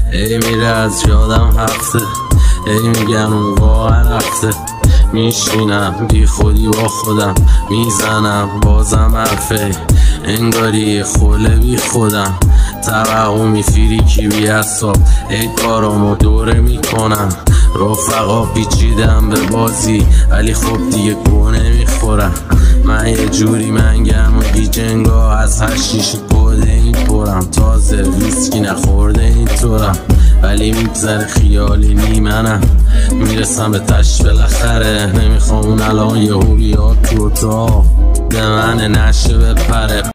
ای میره از یادم هفته، ای میگم اون واقعا رفته. میشینم بی خودی با خودم، میزنم بازم حرفه، انگاری خوله بی خودم. توقع میفیری کی بی حساب، ای کارامو دوره میکنم. رفقا پیچیدم به بازی ولی خب دیگه گوه نمیخورم. من یه جوری منگم و گیجنگا از هشیش بوده این پرم. تازه ویسکی نخورده این طورم ولی میگذره خیالی نیمنم. میرسم به تش بالاخره، نمیخوام اون الان یهو بیاد تو اتاق به من نشه بپره.